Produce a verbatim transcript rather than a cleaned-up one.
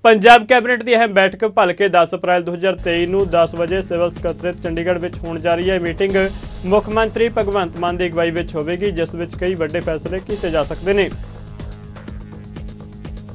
Punjab cabinet की अहम बैठक भलके दस अप्रैल दो हज़ार तेई नूं दस बजे सिविल सकत्रेत चंडीगढ़ में होने जा रही है। मीटिंग मुख्यमंत्री भगवंत मान की अगवाई में होगी, जिस विच कई वड्डे फैसले किए जा सकते हैं।